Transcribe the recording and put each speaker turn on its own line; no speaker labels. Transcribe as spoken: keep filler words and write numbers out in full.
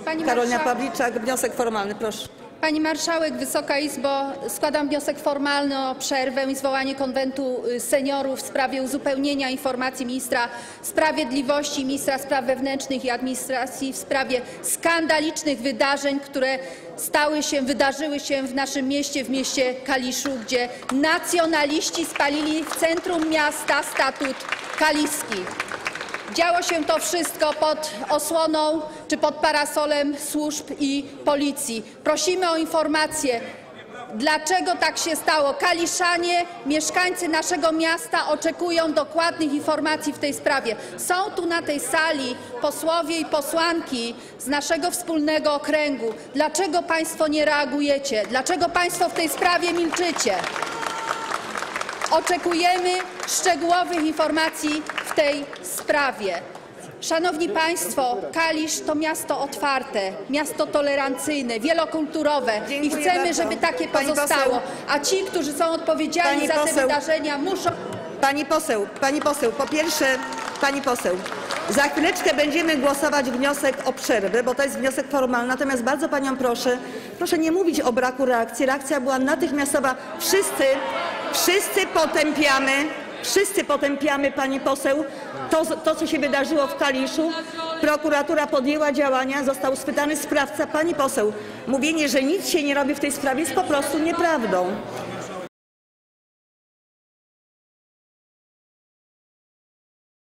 Pani
Karolina
marszałek.
Pawliczak, wniosek formalny, proszę.
Pani Marszałek, Wysoka Izbo, składam wniosek formalny o przerwę i zwołanie Konwentu Seniorów w sprawie uzupełnienia informacji ministra sprawiedliwości, ministra spraw wewnętrznych i administracji w sprawie skandalicznych wydarzeń, które stały się, wydarzyły się w naszym mieście, w mieście Kaliszu, gdzie nacjonaliści spalili w centrum miasta statut kaliski. Działo się to wszystko pod osłoną czy pod parasolem służb i policji. Prosimy o informację, dlaczego tak się stało. Kaliszanie, mieszkańcy naszego miasta oczekują dokładnych informacji w tej sprawie. Są tu na tej sali posłowie i posłanki z naszego wspólnego okręgu. Dlaczego państwo nie reagujecie? Dlaczego państwo w tej sprawie milczycie? Oczekujemy szczegółowych informacji w tej sprawie. Szanowni Państwo, Kalisz to miasto otwarte, miasto tolerancyjne, wielokulturowe i chcemy, żeby takie pozostało. A ci, którzy są odpowiedzialni za te wydarzenia, muszą...
Pani poseł, pani poseł, po pierwsze, pani poseł, za chwileczkę będziemy głosować wniosek o przerwę, bo to jest wniosek formalny. Natomiast bardzo panią proszę, proszę nie mówić o braku reakcji. Reakcja była natychmiastowa. Wszyscy, wszyscy potępiamy, wszyscy potępiamy, pani poseł, to, to co się wydarzyło w Kaliszu. Prokuratura podjęła działania, został schwytany sprawca. Pani poseł, mówienie, że nic się nie robi w tej sprawie jest po prostu nieprawdą.